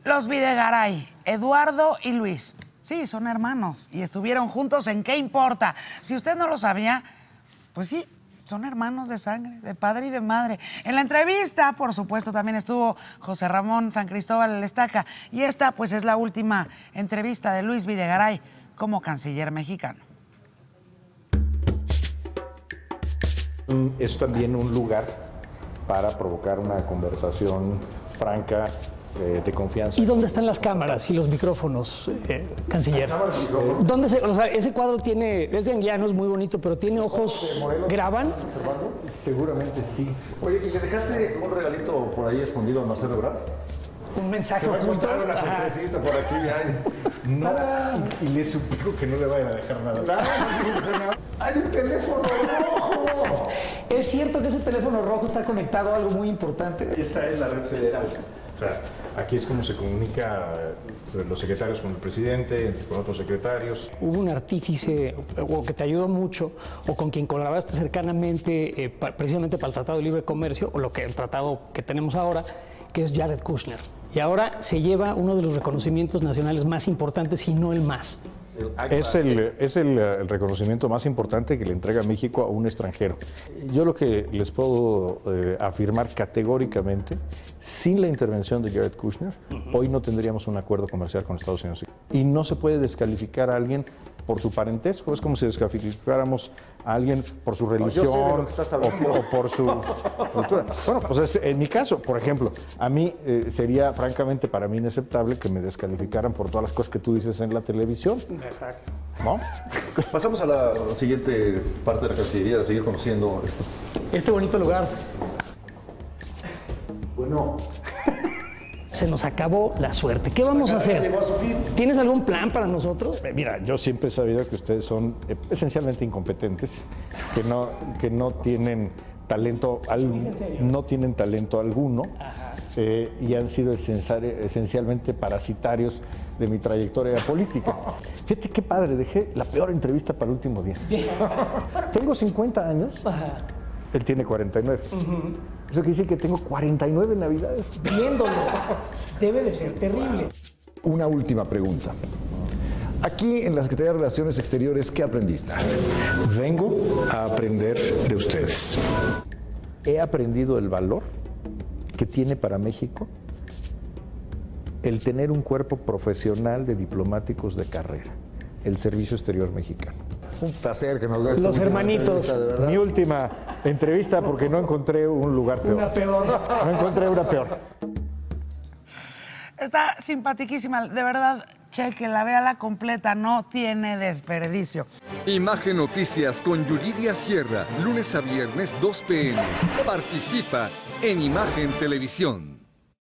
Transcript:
Los Videgaray, Eduardo y Luis. Sí, son hermanos y estuvieron juntos en ¿Qué importa? Si usted no lo sabía, pues sí, son hermanos de sangre, de padre y de madre. En la entrevista, por supuesto, también estuvo José Ramón San Cristóbal Estaca. Y esta, pues, es la última entrevista de Luis Videgaray como canciller mexicano. Es también un lugar para provocar una conversación franca, de confianza. ¿Y dónde están las cámaras y los micrófonos, canciller? ¿Dónde o sea, ese cuadro es de Anguiano, es muy bonito, pero tiene ojos, ¿graban? ¿Observando? Seguramente sí. Oye, ¿y le dejaste un regalito por ahí escondido a Marcelo Ebrard? Un mensaje Se va a oculto. encontrar una sorpresita por aquí. Ay. Nada. Y le suplico que no le vayan a dejar nada. Nada. ¡Hay un teléfono rojo! ¿Es cierto que ese teléfono rojo está conectado a algo muy importante? Esta es la red federal. O sea, aquí es como se comunica los secretarios con el presidente, con otros secretarios. ¿Hubo un artífice o que te ayudó mucho o con quien colaboraste cercanamente precisamente para el Tratado de Libre Comercio o el tratado que tenemos ahora, que es Jared Kushner? Y ahora se lleva uno de los reconocimientos nacionales más importantes, si no el más. Es el reconocimiento más importante que le entrega México a un extranjero. Yo lo que les puedo afirmar categóricamente, sin la intervención de Jared Kushner, hoy no tendríamos un acuerdo comercial con Estados Unidos. Y no se puede descalificar a alguien por su parentesco, es como si descalificáramos a alguien por su religión o por su cultura. Bueno, pues en mi caso, por ejemplo, a mí sería francamente para mí inaceptable que me descalificaran por todas las cosas que tú dices en la televisión. Exacto. ¿No? Pasamos a la siguiente parte de la Cancillería, a seguir conociendo esto. Este bonito lugar. Bueno. Se nos acabó la suerte. ¿Qué vamos a hacer? ¿Tienes algún plan para nosotros? Mira, yo siempre he sabido que ustedes son esencialmente incompetentes, que no tienen talento, no tienen talento alguno y han sido esencialmente parasitarios de mi trayectoria política. Fíjate qué padre, dejé la peor entrevista para el último día. Tengo 50 años, él tiene 49. Eso quiere decir que tengo 49 navidades. Viéndolo, debe de ser terrible. Una última pregunta. Aquí en la Secretaría de Relaciones Exteriores, ¿qué aprendiste? Vengo a aprender de ustedes. He aprendido el valor que tiene para México el tener un cuerpo profesional de diplomáticos de carrera, el Servicio Exterior Mexicano. Un placer que nos des Los hermanitos. Mi última entrevista porque no encontré un lugar peor. Una peor. No encontré una peor. Está simpaticísima, de verdad, chequenla, véala completa, no tiene desperdicio. Imagen Noticias con Yuridia Sierra, lunes a viernes 2 p.m. Participa en Imagen Televisión.